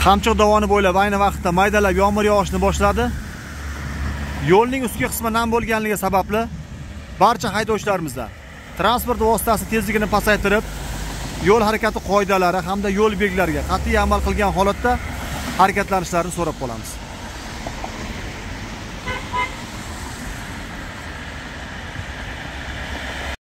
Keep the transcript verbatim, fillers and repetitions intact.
Qamchiq dovoni bo'ylab ayni vaqtda maydalab yomg'ir yog'ishni boshladi. Yo'lning ustki qismi nam bo'lganligi sababli barcha haydovchilarimizdan transport vositasi tezligini pasaytirib, yo'l harakati qoidalari hamda yo'l belgilariga qat'iy amal qilgan holatda harakatlanishlarini so'rab qolamiz.